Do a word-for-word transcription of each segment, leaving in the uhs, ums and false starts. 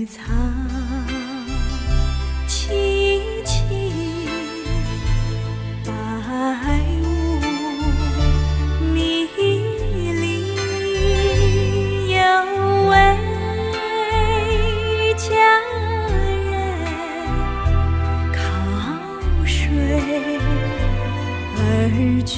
绿草萋萋，白雾迷离，有位佳人靠水而去。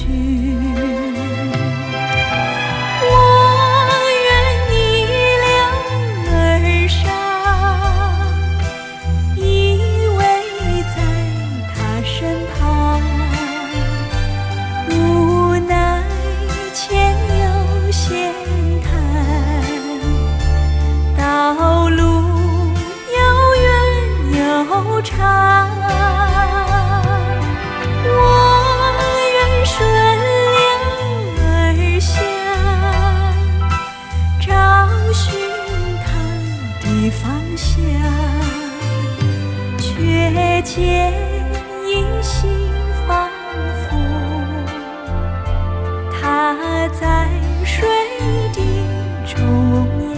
见依稀仿佛，他在水底中央。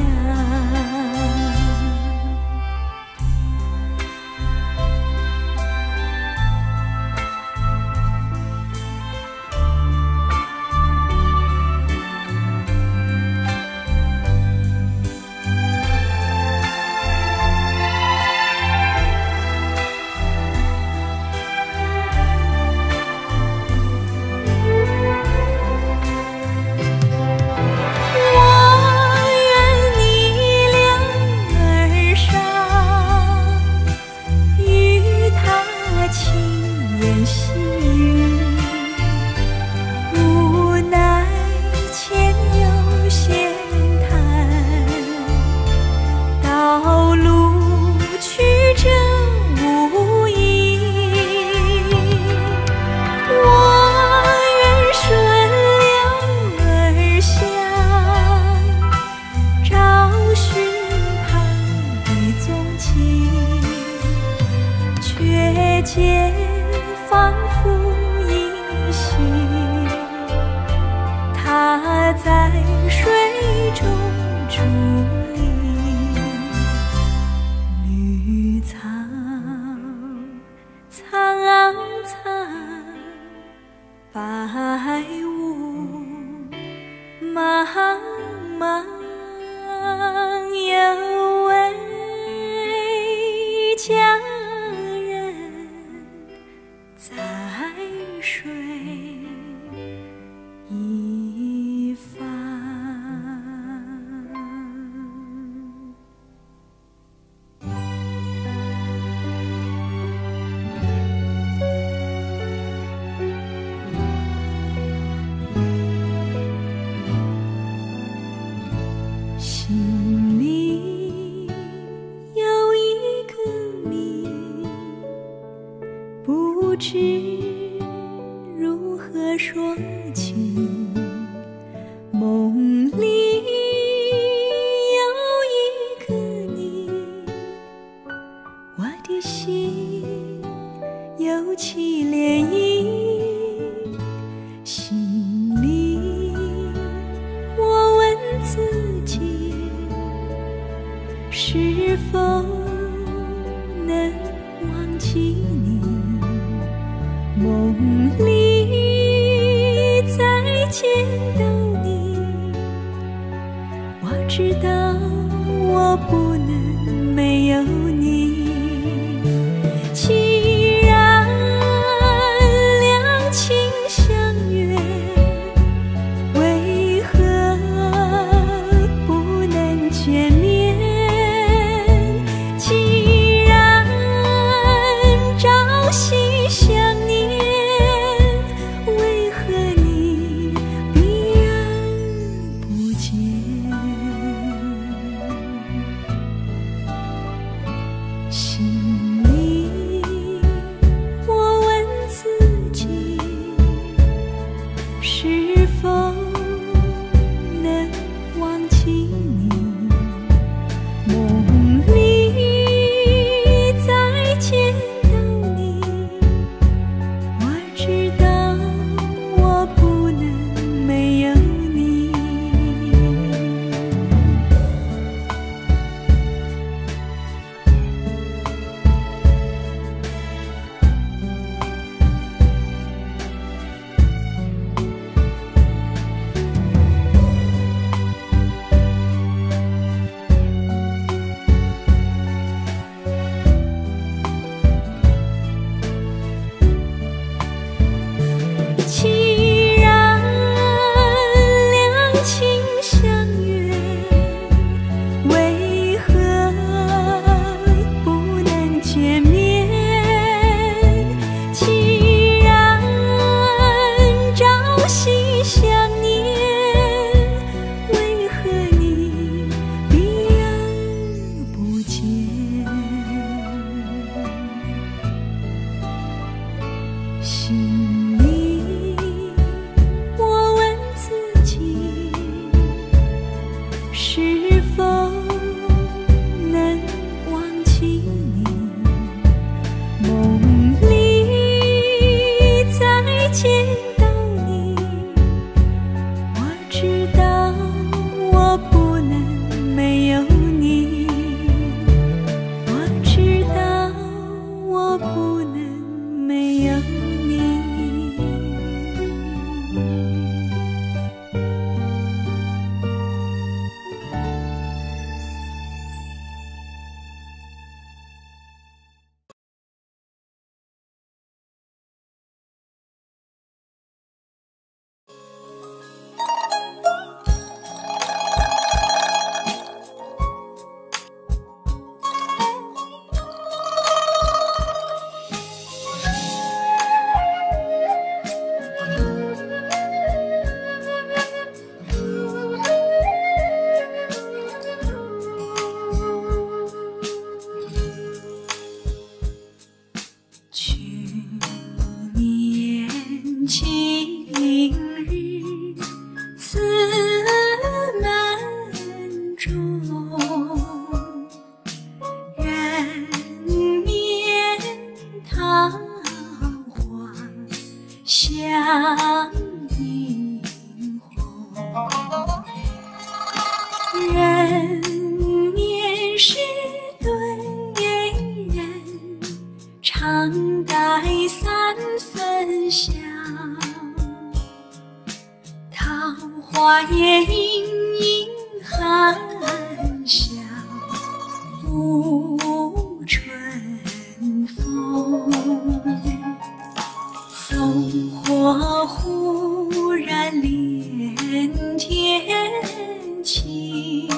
却仿佛依稀，他在水中伫立，绿草苍苍，白雾茫茫，有位佳在水一方。心里有一个谜，不知如何说清。梦里有一个你，我的心有起涟漪，心里我问自己，是否能忘记你。梦里再见到你，我知道我不能没有你。既然两情相悦，为何不能见面？既然朝夕相念，为何你避而不见？ 花叶隐隐含笑，无春风。烽火忽然连天起，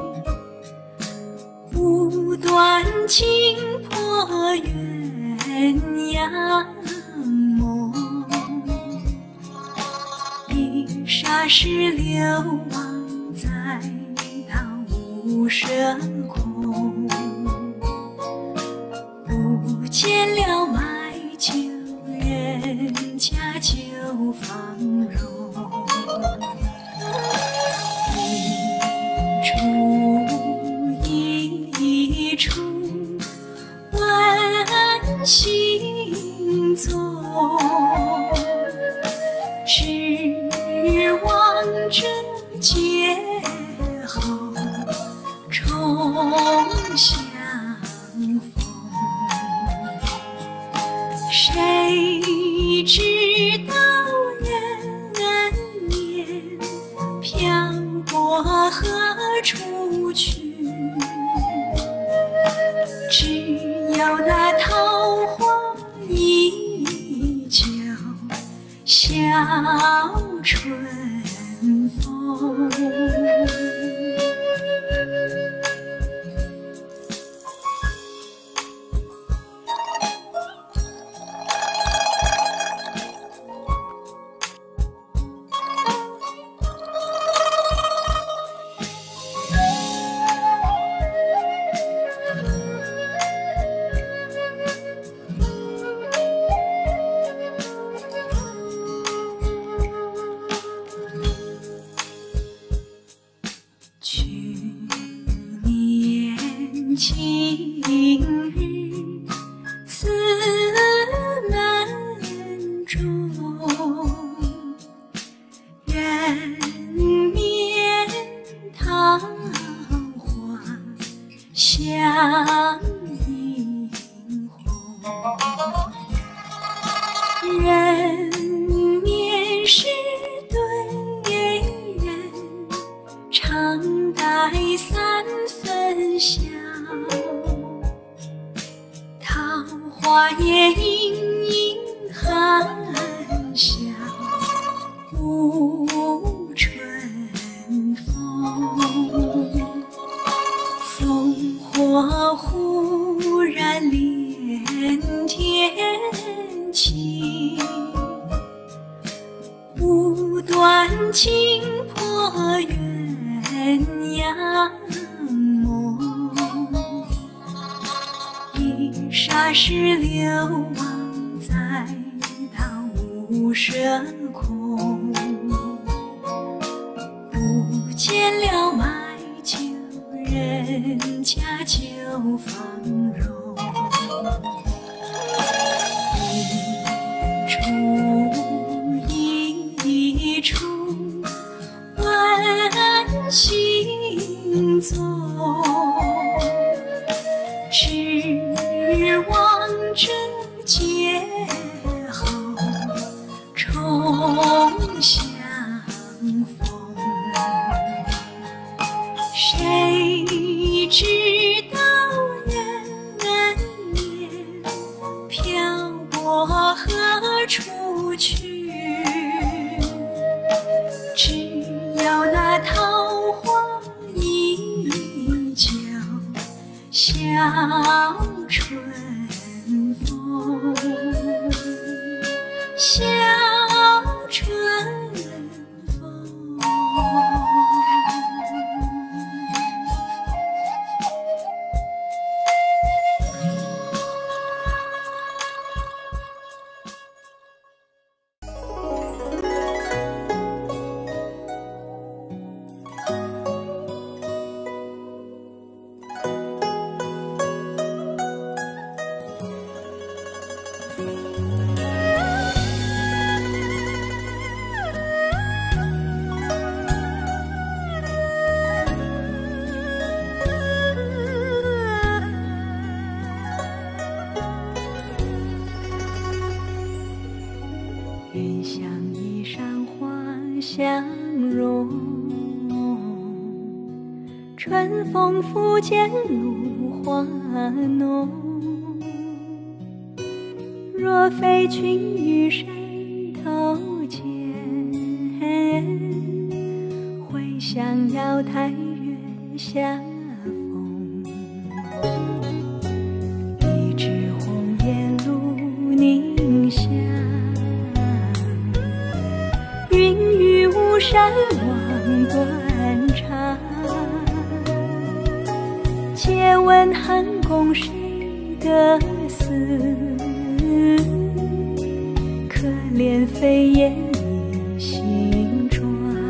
无端惊破鸳鸯梦。一霎时流亡在当无声空，不见了买酒人家酒芳容。一处一处问行踪，只望这劫后重相逢。谁知道人面漂泊何处去？只有那桃花依旧，笑春风。去年今日此门中，人面桃花相映红。人面是对人，常带三分笑。桃花叶隐隐含笑，无春风。烽火忽然连天起，无端惊破鸳鸯梦。一霎时流亡在当无声空，不见了买酒人家酒芳容。一处一处问行踪，只望这劫后重相逢。谁知道人面漂泊何处去？只有那桃花依旧，笑春风。笑春风。人像一扇花相容。 春风拂槛露花浓。若非群玉山头见，会向瑶台月下逢。一枝红颜露凝香，云雨巫山望断肠。借问汉宫谁得似？可怜飞燕倚新妆。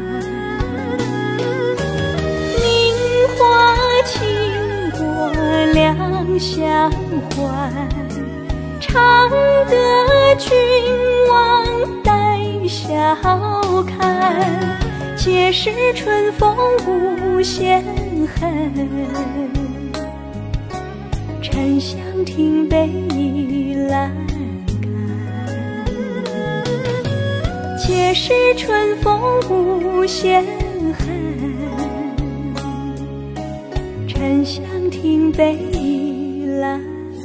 凝花倾国两相欢，常得君王带笑看。皆是春风无限恨，沉香亭北倚阑干。皆是春风无限恨，沉香亭北倚阑。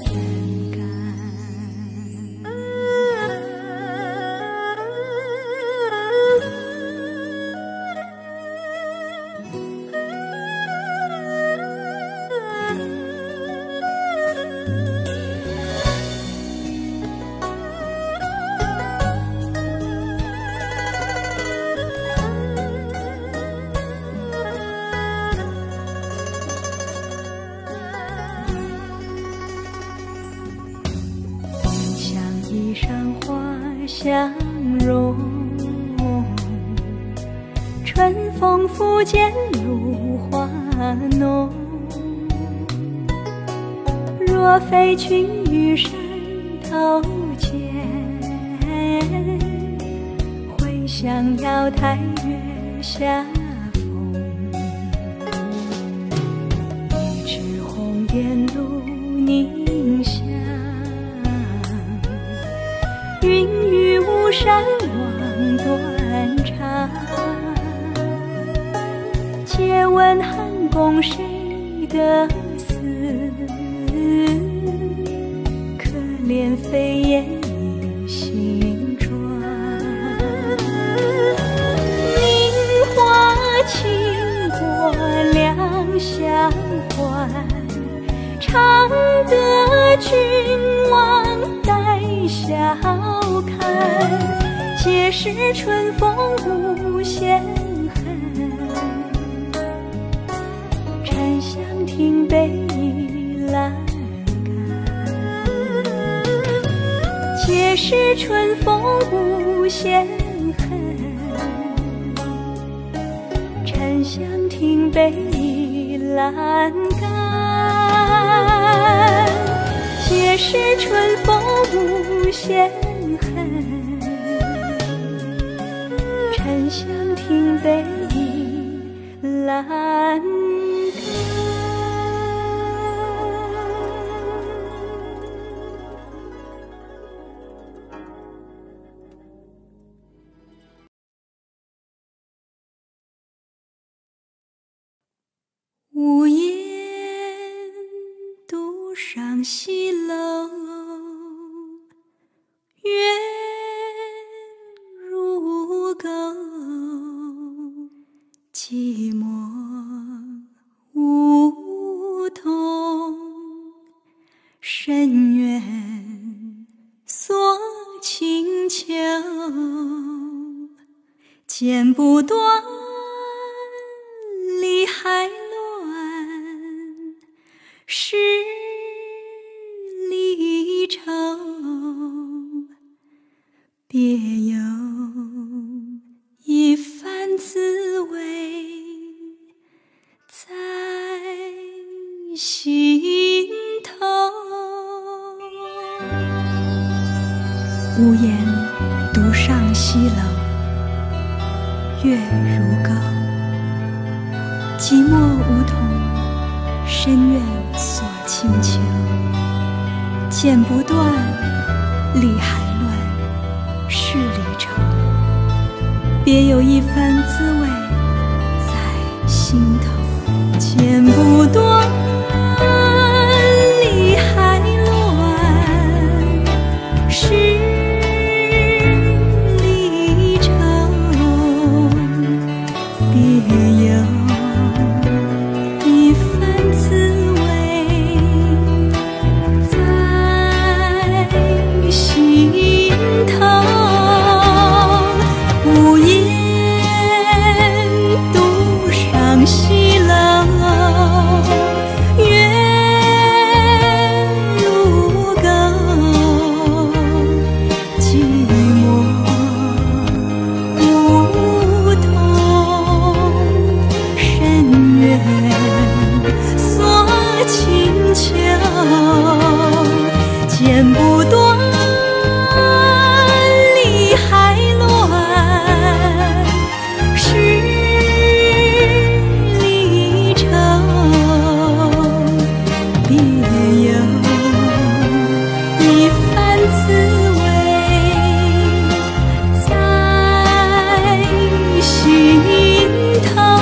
衣裳花相融，春风拂槛露花浓。若非群玉山头见，会向瑶台月下逢。一枝红颜露凝香，云雨巫山望断肠。借问汉宫谁得似？可怜飞燕倚新妆。凝花倾国两相欢，常得君王带笑看。皆是春风无限恨，沉香亭北倚阑干。皆是春风无限恨，沉香亭北倚阑干。皆是春风无限恨，沉香亭北倚阑干。屋檐独上西楼，月如钩，寂寞梧桐，深院锁清秋。剪不断，理还乱，是离愁。别有一番滋味在心头。屋檐独上西楼，月如钩。寂寞梧桐，深院锁清秋。剪不断，理还乱，是离愁。别有一番滋味在心头。 剪不断，理还乱，十里愁，别有一番滋味在心头。无言独上西楼，月如钩，寂寞梧桐深渊锁清秋，剪不断，理还乱，十里愁，别有一番滋味在心头。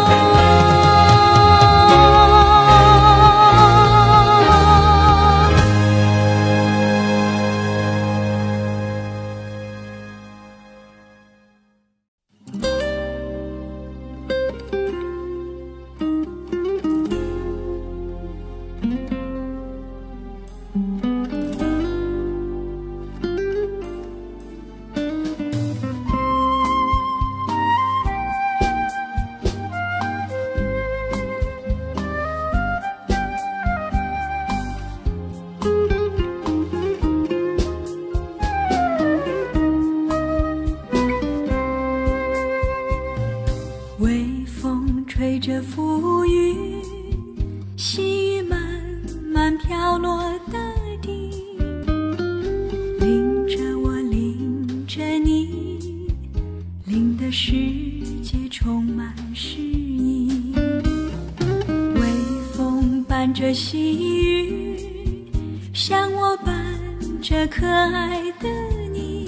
微风吹着浮云，细雨慢慢飘落大地，淋着我，淋着你，淋的世界充满诗意。微风伴着细雨，像我伴着可爱的你，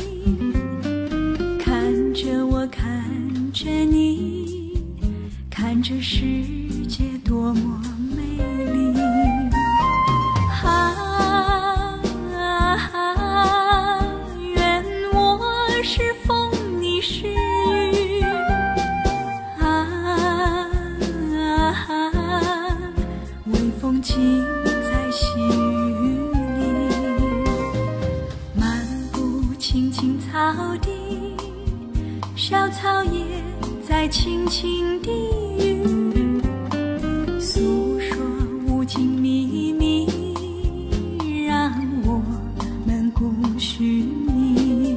看着我，看着你，看这世界多么美丽。啊啊，愿我是风，你是雨。啊啊，微风轻在细雨里，漫步青青草地，小草也在轻轻地语，诉说无尽秘密，让我们共寻觅。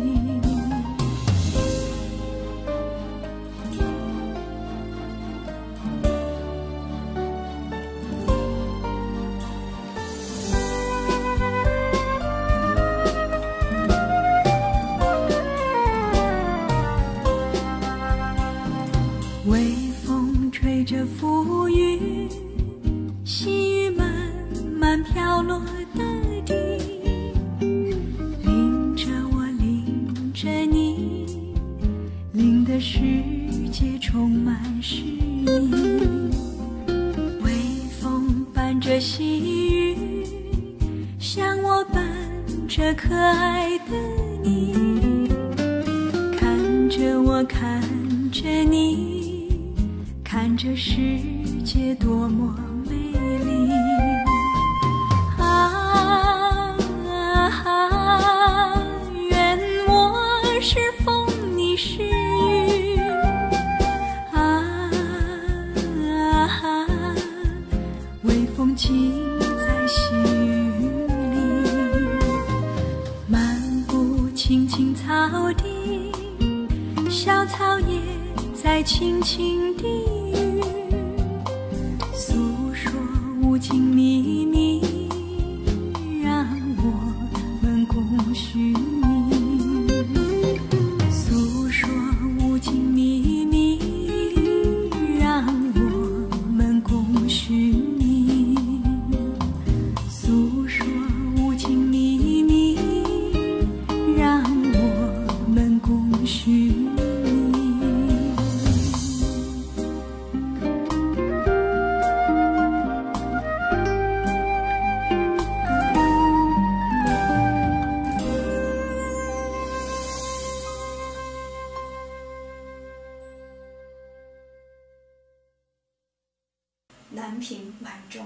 微风吹着浮云，细雨慢慢飘落大地，淋着我，淋着你，淋的世界充满诗意。微风伴着细雨，像我伴着可爱的你，看着我，看着你，看这世界多么美丽。啊啊，愿我是风，你是雨。啊啊，微风轻在细雨里，漫步青青草地，小草也在轻轻地语，诉说无尽秘密，让我们共寻觅。诉说无尽秘密，让我们共寻觅。诉说无尽秘密，让我们共寻觅。 重。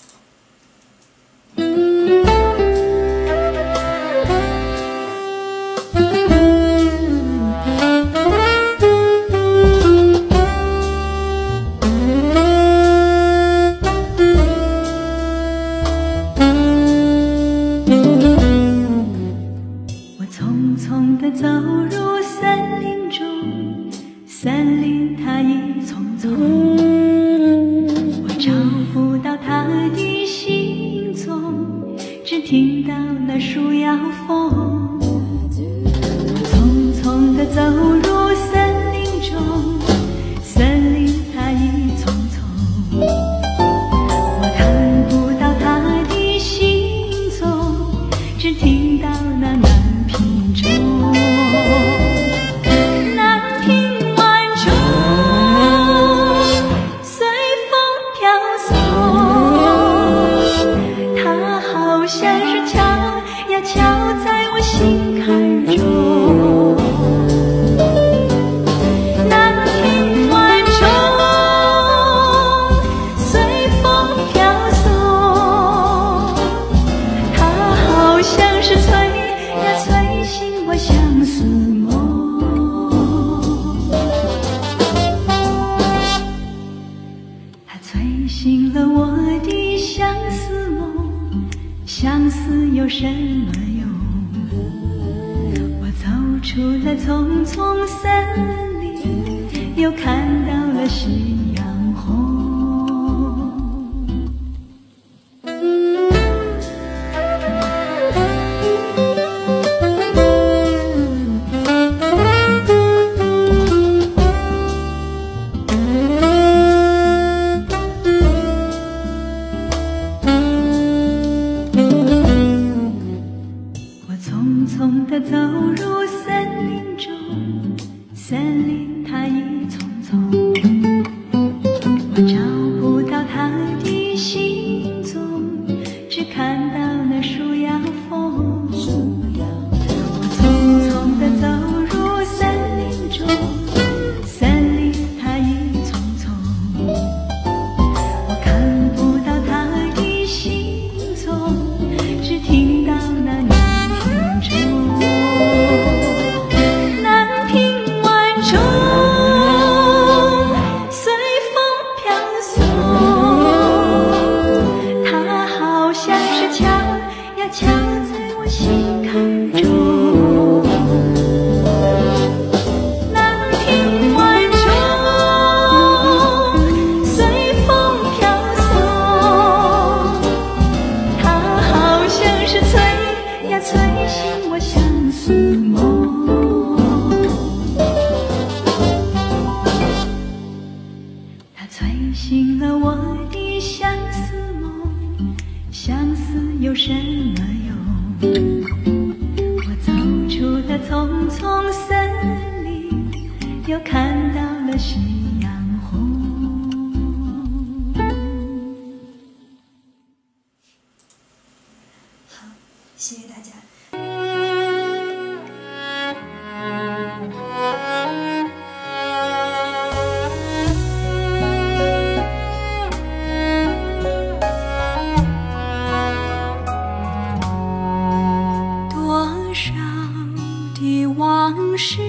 我匆匆地走入森林中，森林它一丛丛，我找不到它的行踪，只听到那树摇风。我匆匆地走入森林中，森林它一丛丛，我看不到它的行踪，只听到那南屏钟。南屏晚钟随风飘送，它好像是敲呀敲在我心坎中。南屏晚钟随风飘送，它好像是催呀催醒我相思梦。它催醒了我的相思梦，相思有什么用？我走出了丛丛森林，又看到了夕阳红。我匆匆地走入森林中，森林它一丛丛，我找不到它的行踪，只看到那树摇风。我匆匆地走入森林中，森林它一丛丛，我看不到它的行踪，只听到那南屏钟。南屏晚钟随风飘送，它好像是敲呀敲在我心坎中。南屏晚钟随风飘送，它好像是催呀催醒我相思梦。它催醒了我的相思梦，相思有什么用？我走出了丛丛森林，又看到了夕阳红。 好，谢谢大家。 多少的往事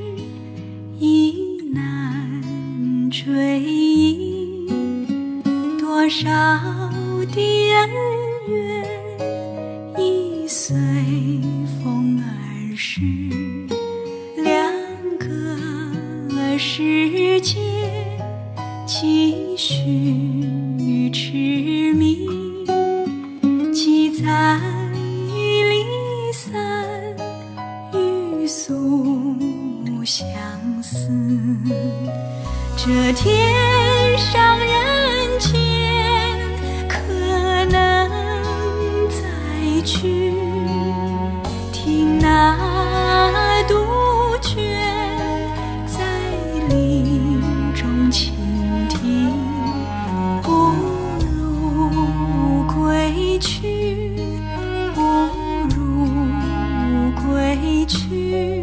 已难追忆，多少的恩怨已随风而逝，两个世界继续痴迷，七载离散，欲诉相思。这天上人间，可能再去听那杜鹃在林中倾听，不如归去，不如归去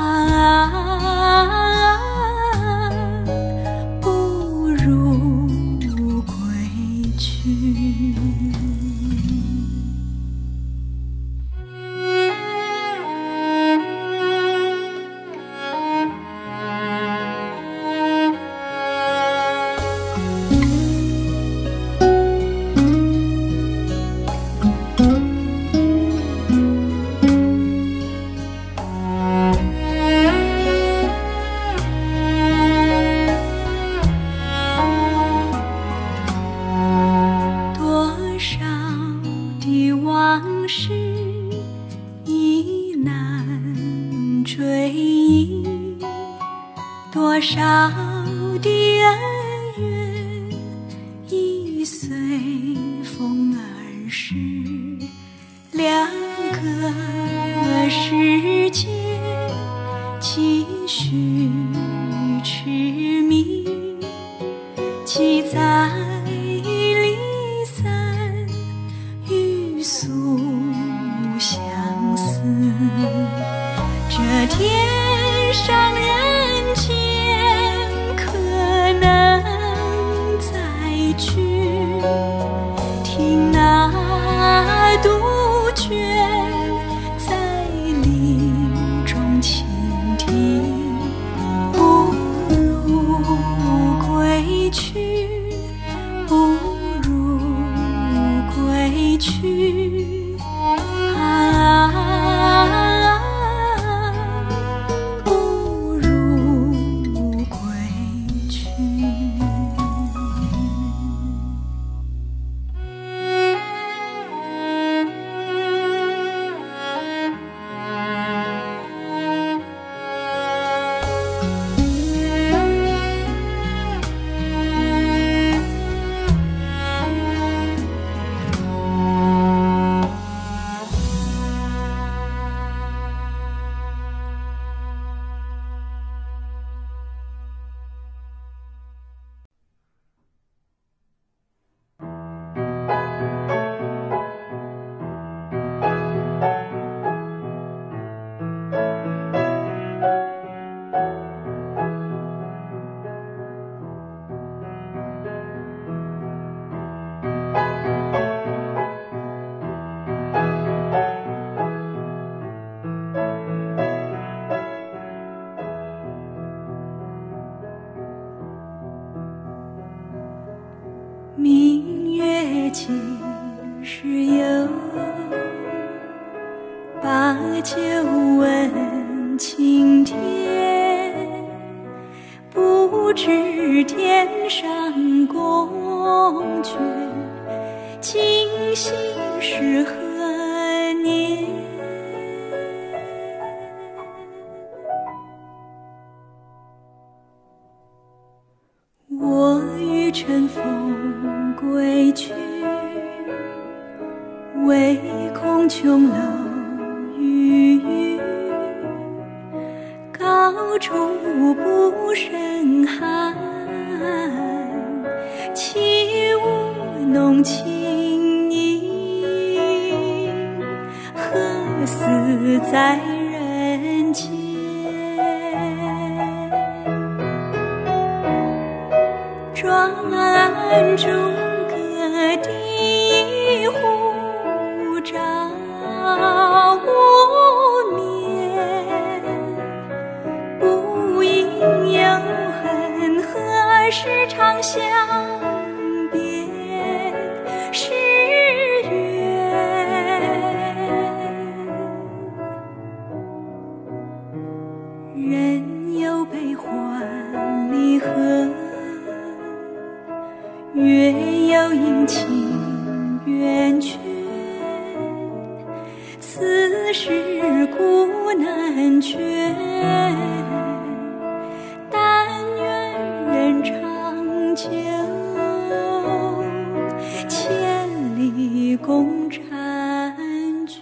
啊，不如多少的恩怨已随风而逝，两个世界继续痴迷，几载离散，欲诉相思。这天上人间可能再聚，听那杜鹃在林中倾听，不如归去，不如归去啊，不如归去。明月几时有？把酒问青天。不知天上宫阙，今夕是何年？我欲乘风归去，唯恐琼楼玉宇，高处不胜寒。起舞弄清影，何似在人间？转朱阁地户照无眠，不应有恨，何时长相别时圆？人有悲欢离合，月有阴晴圆缺，此事古难全。但愿人长久，千里共婵娟。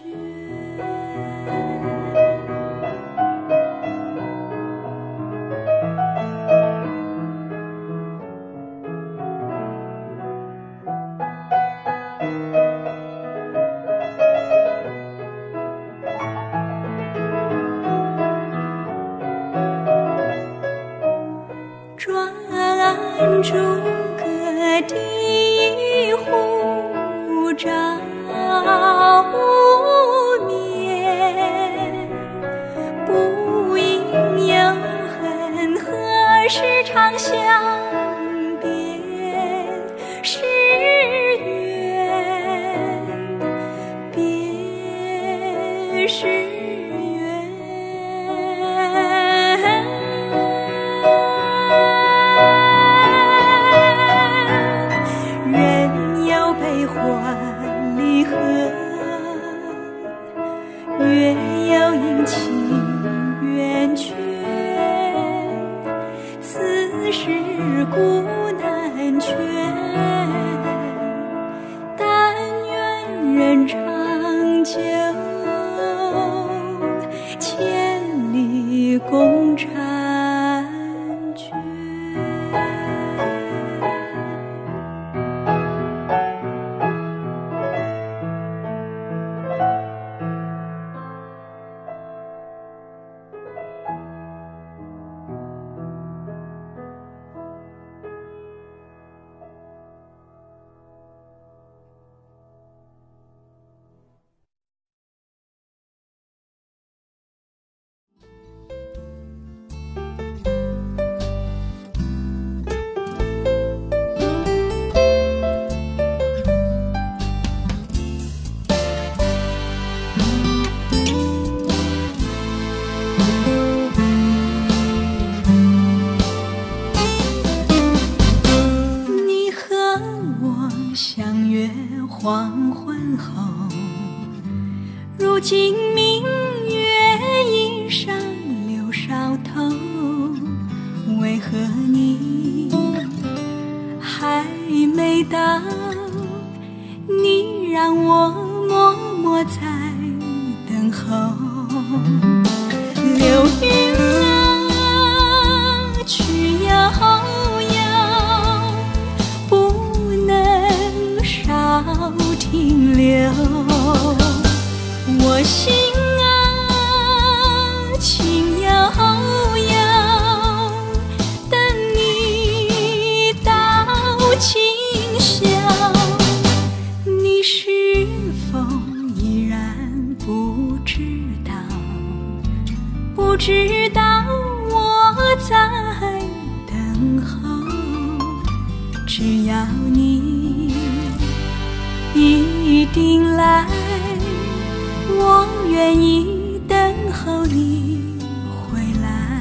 转朱阁地户照无眠，不应有恨，何时长相别时圆？别时圆。欢离合，月有阴晴圆缺，此人长久，千里共婵娟。黄昏后，如今明月已上柳梢头，为何你还没到？你让我默默在等候。流云啊，去遥遥，不能少停留。我心啊，情悠悠，等你到今宵。你是否依然不知道？不知道我在等候。只要你一定来，我愿意等候你回来。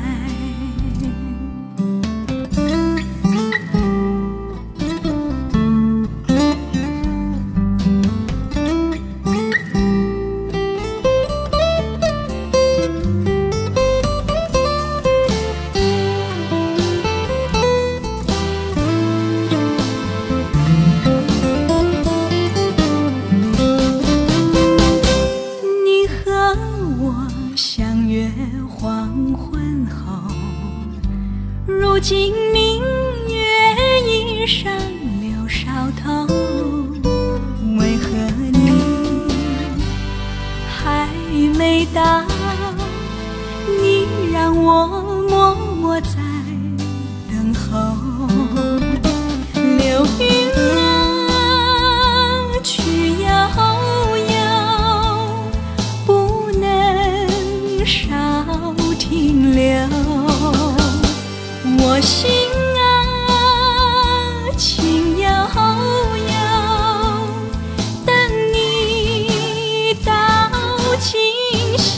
如今明月已上柳梢头，为何你还没到？你让我默默在等候。流云啊，去遥遥，不能少停留。我心啊，情悠悠，等你到今宵。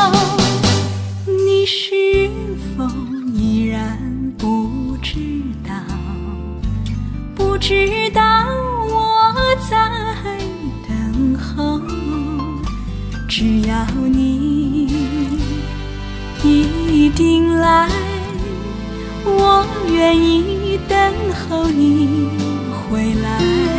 你是否依然不知道？不知道我在等候。只要你一定来，我愿意等候你回来。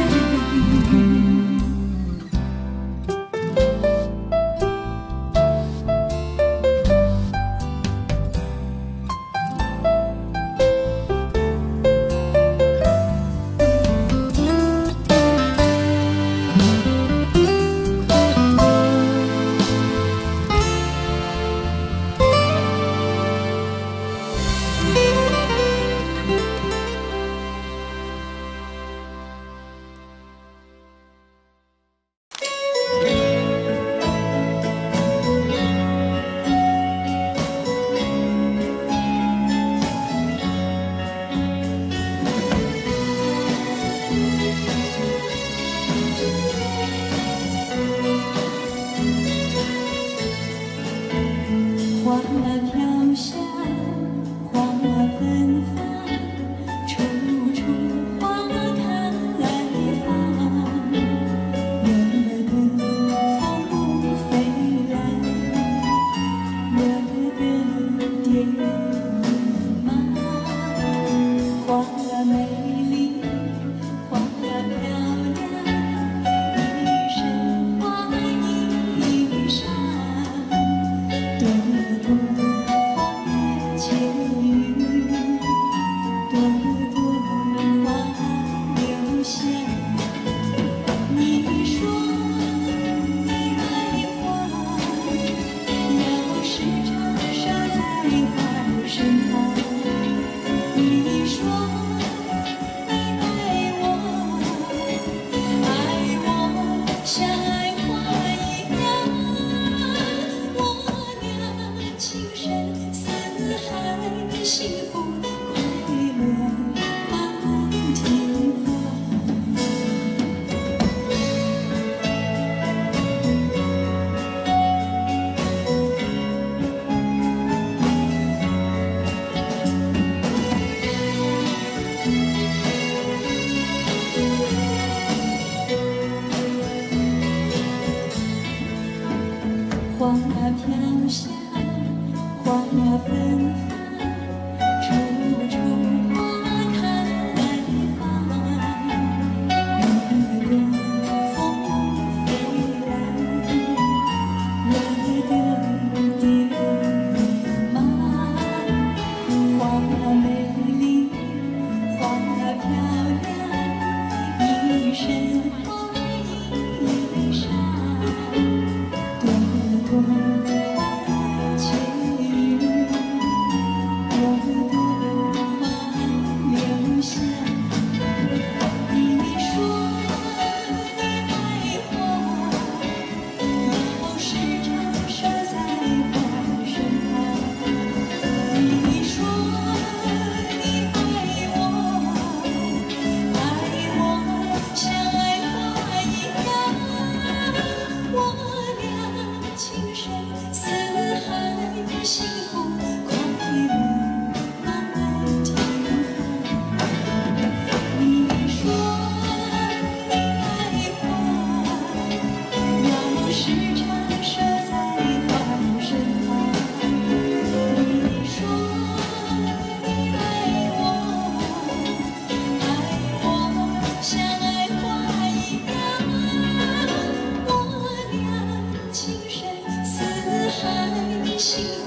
花飘香，花芬芳，处处花开放。惹得风飞来，惹得电马。花美丽，花漂亮，一生。 花飘香，花芬芳，处处花开放。我的风飞来，我的蝶马，花美丽，花漂亮，一身花衣裳。朵朵花却与朵朵花留香。你说你爱花，要时常守在花身旁。你说你爱我，爱我像爱花一样。我俩情深似海，幸福快乐满满天堂。你说你爱花，要时常守在花身旁。你说你爱我，爱我像爱花一样。我俩情深似海，幸福。